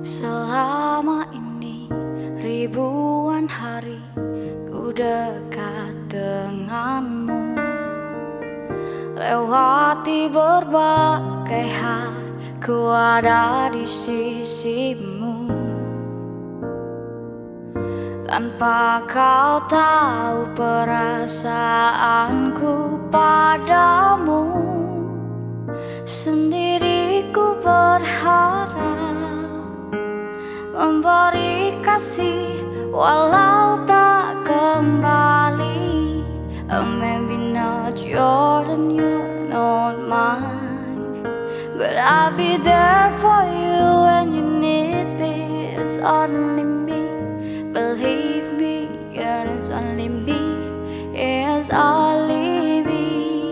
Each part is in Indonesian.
Selama ini ribuan hari ku dekat denganmu, lewati berbagai hal ku ada di sisimu. Tanpa kau tahu perasaanku padamu, sendiri ku berharap memberi kasih walau tak kembali. Maybe not yours and you're not mine, but I'll be there for you when you need me. It's only me, believe me, girl, it's only me. It's only me.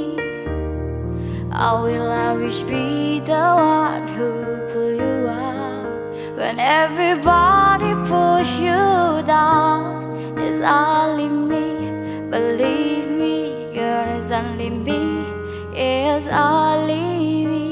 I will always be the one who pull you up when everybody push you down. It's only me, believe me, girl, it's only me. It's only me.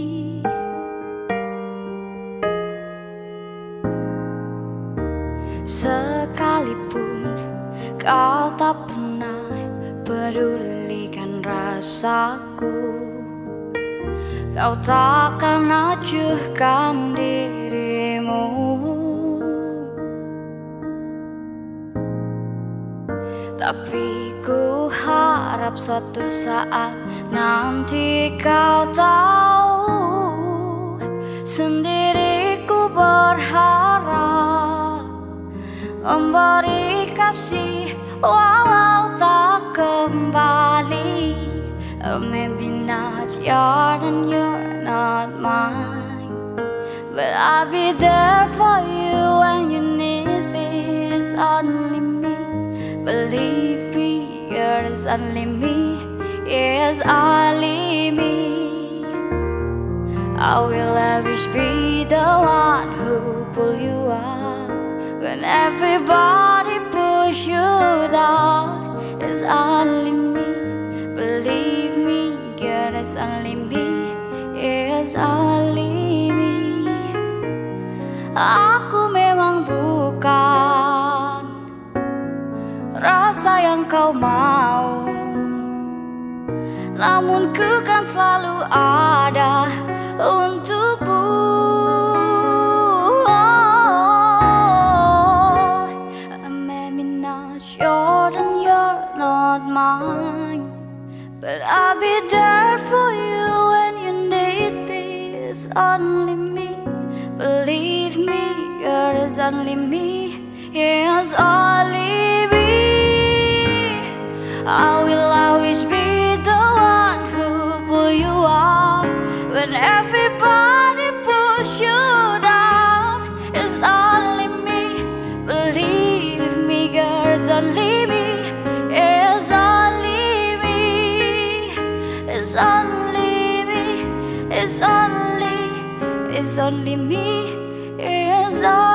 Sekalipun kau tak pernah pedulikan rasaku, kau takkan acuhkan dirimu. Tapi ku harap suatu saat nanti kau tahu, sendiri ku berharap memberi kasih walau tak kembali. Maybe not yours and you're not mine, but I'll be there for you when you need me. It's only me, believe me, girl, it's only me. It's only me. I will always be the one who pull you up when everybody push you down. It's only me, believe me, girl, it's only me. It's only me. Aku memang bukan rasa yang kau mau, namun ku kan selalu ada untukmu. Maybe not yours and you're not mine, but I'll be there for you when you need me. It's only me, believe me, girl, it's only me. It's only me. I will always be the one who pull you up when everybody push you down. It's only me, believe me, girl, it's only me. It's only me. It's only me. It's only me. It's only